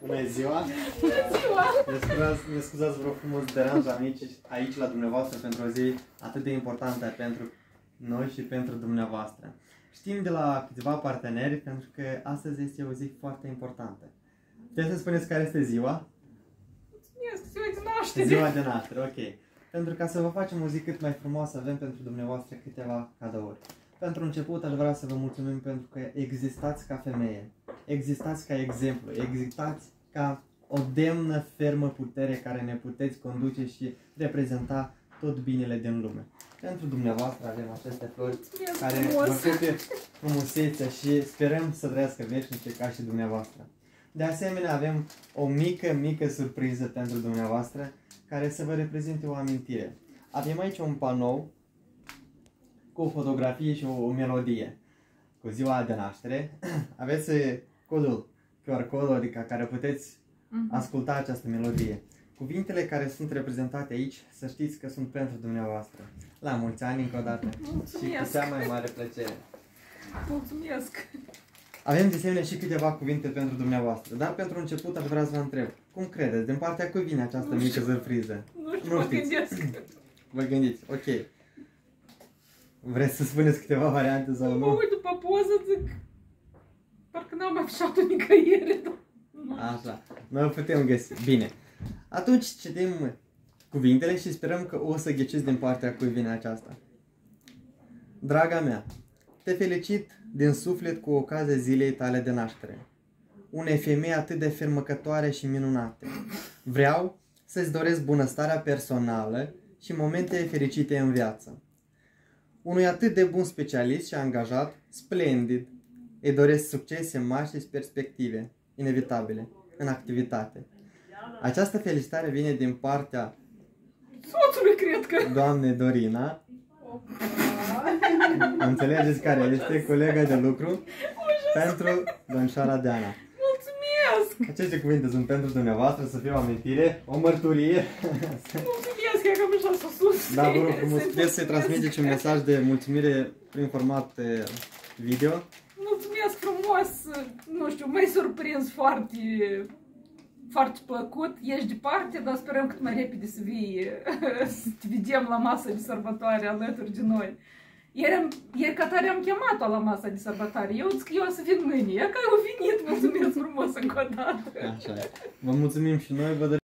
Bună ziua! Bună ziua! Ne scuzați, vă rog frumos, deranjam aici la dumneavoastră pentru o zi atât de importantă pentru noi și pentru dumneavoastră. Știm de la câțiva parteneri pentru că astăzi este o zi foarte importantă. Puteți să spuneți care este ziua? Mulțumesc, ziua de naștere! Ziua de naștere, ok. Pentru ca să vă facem o zi cât mai frumoasă, avem pentru dumneavoastră câteva cadouri. Pentru început aș vrea să vă mulțumim pentru că existați ca femeie, existați ca exemplu, existați ca o demnă, fermă putere care ne puteți conduce și reprezenta tot binele din lume. Pentru dumneavoastră avem aceste flori care vă fute frumusețea și sperăm să trăiască veșnice ca și dumneavoastră. De asemenea avem o mică surpriză pentru dumneavoastră care să vă reprezinte o amintire. Avem aici un panou cu o fotografie și o melodie cu ziua de naștere. Aveți codul, QR code, adică care puteți asculta această melodie. Cuvintele care sunt reprezentate aici, să știți că sunt pentru dumneavoastră. La mulți ani încă o dată. Mulțumesc. Și cu cea mai mare plăcere. Mulțumesc! Avem de asemenea și câteva cuvinte pentru dumneavoastră, dar pentru început aș vrea să vă întreb, cum credeți, din partea cui vine această mică surpriză? Nu știu, mă gândesc. Vă gândiți, ok. Vreți să spuneți câteva variante sau nu? Mă uit după poză, zic, parcă n-am afișat-o nicăieri. Așa, noi o putem găsi. Bine. Atunci citim cuvintele și sperăm că o să ghiciți din partea cui vine aceasta. Draga mea, te felicit din suflet cu ocazia zilei tale de naștere. Unei femei atât de fermăcătoare și minunate. Vreau să-ți doresc bunăstarea personală și momente fericite în viață. Unui atât de bun specialist și angajat, splendid, îi doresc succese mari și perspective inevitabile în activitate. Această felicitare vine din partea Soțului, cred că. doamnei Dorina. Înțelegeți care este colega de lucru pentru domnișoara Deana. Mulțumesc! Aceste cuvinte sunt pentru dumneavoastră, să fie o amintire, o mărturie. Mulțumesc, că am așa sus. Da, vă rog frumos, puteți să-i transmiteți un mesaj de mulțumire prin format video. Mulțumesc frumos! Nu știu, m-ai surprins foarte plăcut. Ești departe, dar sperăm cât mai repede să vii, să te vedem la masa de sărbătoare alături de noi. Ieri ca tare am chemat-o la masa de sărbătoare. Eu zic că eu o să vin mâine. Ea că au venit, mulțumesc frumos încă o dată. Așa. Vă mulțumim și noi, vă